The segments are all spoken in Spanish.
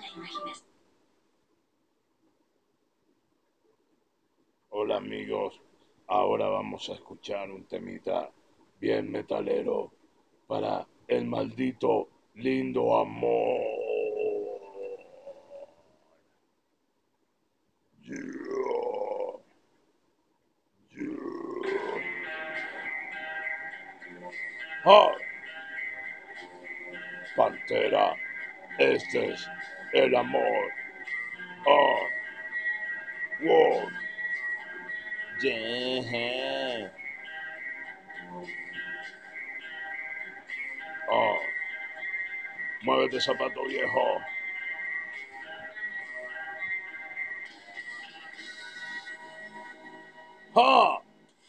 Hola amigos, ahora vamos a escuchar un temita bien metalero para el maldito lindo amor. Yeah, yeah. Ah, Pantera, este es el amor. Ah, wow, yeah. Ah, muévete zapato viejo. Ah,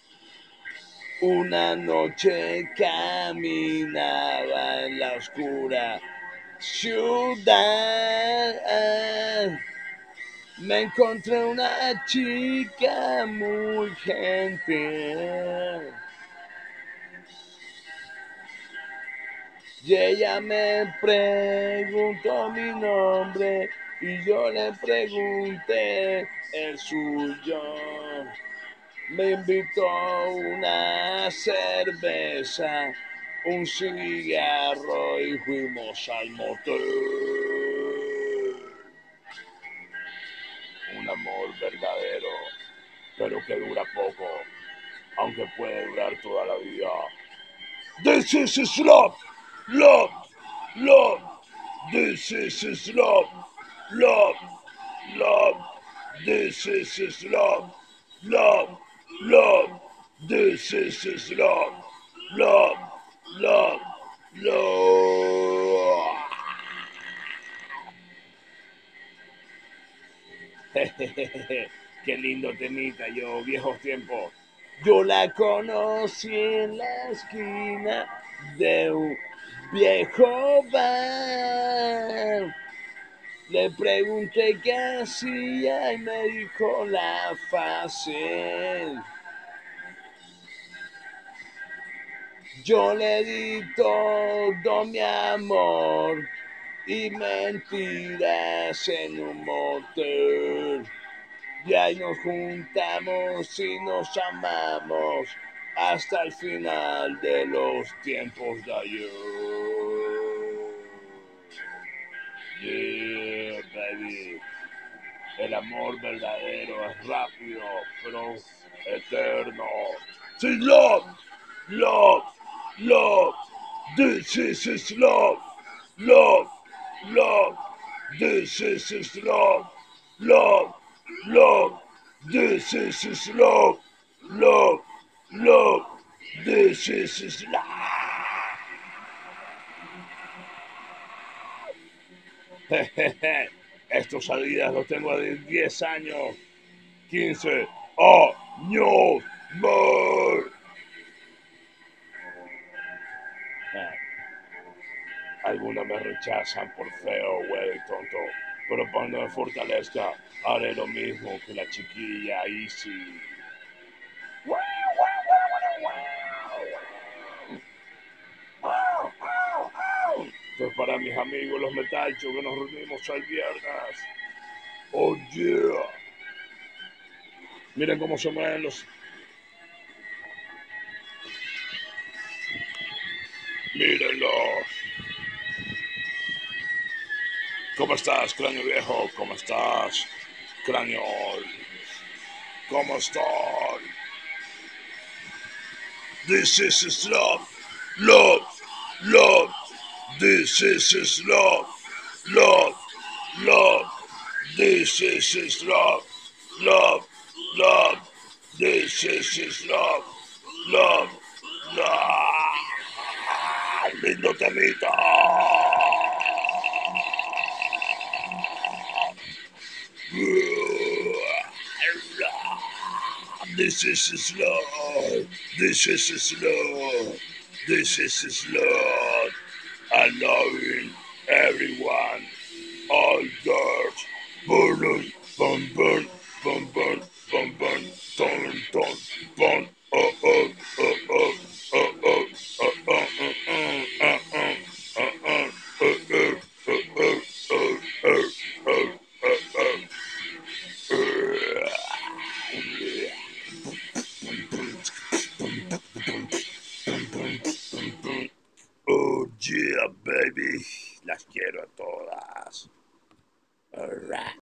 una noche caminaba en la oscura ciudad. Me encontré una chica muy gentil y ella me preguntó mi nombre y yo le pregunté el suyo. Me invitó una cerveza, un cigarro y fuimos al motel. Un amor verdadero, pero que dura poco, aunque puede durar toda la vida. This is love, love, love. This is love, love, love. This is love, love, love. This is love, love, love, love. Qué lindo temita, yo, viejos tiempos. Yo la conocí en la esquina de un viejo bar. Le pregunté qué hacía y me dijo la fácil. Yo le di todo mi amor y mentiras en un motel. Y ahí nos juntamos y nos amamos hasta el final de los tiempos de ayer. Yeah, baby. El amor verdadero es rápido, pero eterno. Sí, love, love, love. This is love, love, love. This is love, love, love. This is love, love, love. This is love. Estos salidas los tengo de 10 años, 15 años más. Algunos me rechazan por feo, güey, tonto. Pero cuando me fortalezca, haré lo mismo que la chiquilla Easy. Esto es para mis amigos los metalchos que nos reunimos el viernes. Oh yeah. Miren cómo se mueven los. Mírenlos. ¿Cómo estás, cráneo viejo? ¿Cómo estás, cráneo? ¿Cómo estás? This is love, love, love. This is love, love, love. This is love, love, love. This is love, love, love. Lindo temita. This is love. This is love. This is love. I loving everyone. All girls. Burn, burn, burn, burn, burn, burn, burn, turn, turn, burn. Oh, oh, oh, oh, oh, oh, oh, oh, oh, oh, oh, oh, oh, oh, oh, oh, oh, oh. up, baby. Las quiero a todas. All right.